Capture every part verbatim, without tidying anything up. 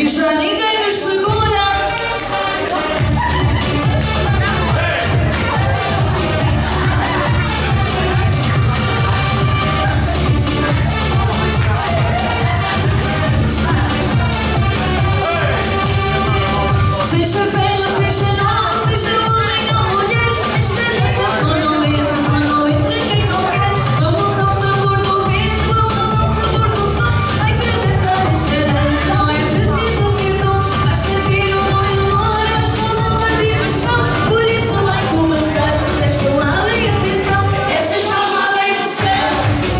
E já ninguém nos segura. Seja velho, seja novo, seja homem ou mulher, esta dança só não entra, só não entra quem não quer. Vamos ao sabor do vento, vamos ao sabor do som. Ai, que dançar esta dança não é preciso ter dom. Basta ter um bom humor, basta uma diversão. Por isso vai começar, prestem lá bem atenção. Essas mãos lá vêm do céu,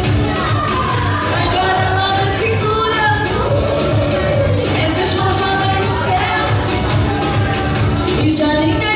agora lá da cintura. Essas mãos lá vêm do céu. E já ninguém